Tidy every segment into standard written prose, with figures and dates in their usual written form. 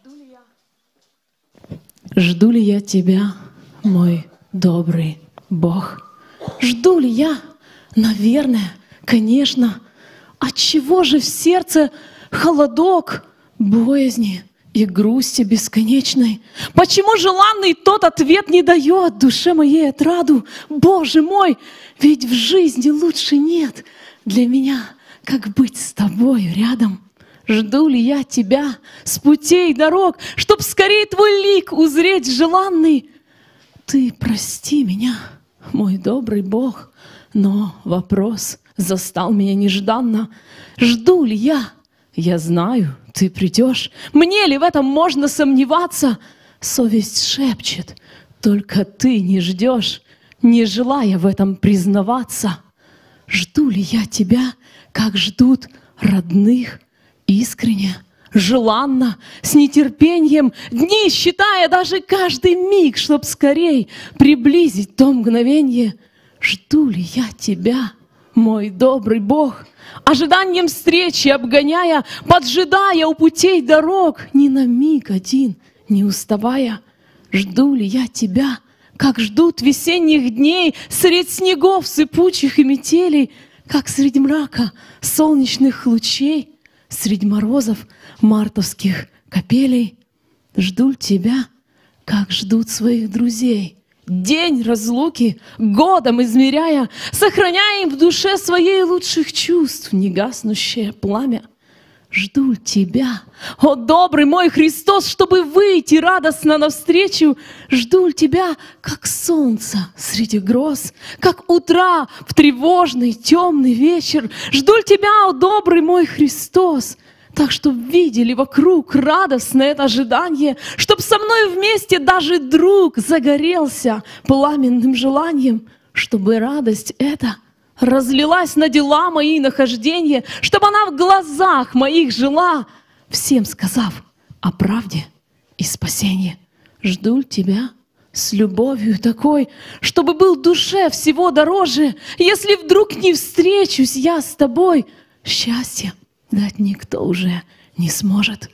Жду ли я Тебя, мой добрый Бог? Жду ли я? Наверное, конечно. Отчего же в сердце холодок боязни и грусти бесконечной? Почему желанный тот ответ не дает душе моей отраду? Боже мой, ведь в жизни лучше нет для меня, как быть с Тобою рядом. Жду ли я Тебя с путей дорог, чтоб скорее Твой лик узреть желанный? Ты прости меня, мой добрый Бог, но вопрос застал меня нежданно. Жду ли я? Я знаю, Ты придешь. Мне ли в этом можно сомневаться? Совесть шепчет, только Ты не ждешь, не желая в этом признаваться. Жду ли я Тебя, как ждут родных, искренне, желанно, с нетерпением, дни считая даже каждый миг, чтоб скорей приблизить то мгновенье? Жду ли я Тебя, мой добрый Бог, ожиданием встречи обгоняя, поджидая у путей дорог, ни на миг один не уставая? Жду ли я Тебя, как ждут весенних дней средь снегов сыпучих и метелей, как среди мрака солнечных лучей, среди морозов мартовских капелей? Жду ли Тебя, как ждут своих друзей, день разлуки годом измеряя, сохраняя им в душе своей лучших чувств негаснущее пламя? Жду ли Тебя, о добрый мой Христос, чтобы выйти радостно навстречу? Жду ли Тебя, как солнце среди гроз, как утра в тревожный темный вечер? Жду ли Тебя, о добрый мой Христос, так, чтоб видели вокруг радостное это ожидание, чтоб со мной вместе даже друг загорелся пламенным желанием, чтобы радость эта разлилась на дела мои и нахождения, чтобы она в глазах моих жила, всем сказав о правде и спасении. Жду ли Тебя с любовью такой, чтобы был душе всего дороже, если вдруг не встречусь я с Тобой, счастье дать никто уже не сможет.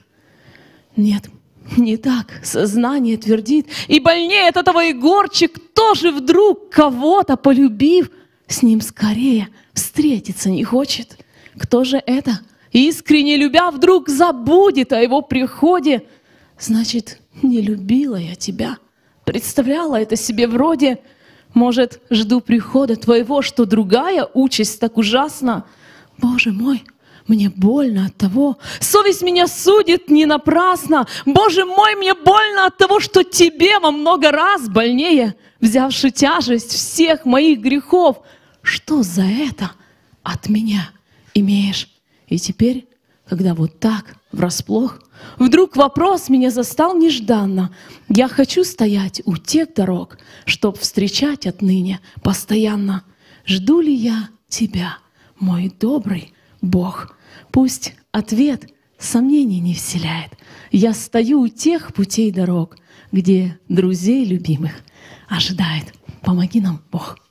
Нет, не так сознание твердит, и больнее от этого и горче, кто же вдруг, кого-то полюбив, с ним скорее встретиться не хочет? Кто же это, искренне любя, вдруг забудет о его приходе? Значит, не любила я Тебя, представляла это себе вроде. Может, жду прихода Твоего, что другая участь так ужасна? Боже мой, мне больно от того, совесть меня судит не напрасно. Боже мой, мне больно от того, что Тебе во много раз больнее, взявши тяжесть всех моих грехов. Что за это от меня имеешь? И теперь, когда вот так врасплох, вдруг вопрос меня застал нежданно. Я хочу стоять у тех дорог, чтоб встречать отныне постоянно. Жду ли я Тебя, мой добрый Бог? Пусть ответ сомнений не вселяет. Я стою у тех путей дорог, где друзей любимых ожидает. Помоги нам, Бог.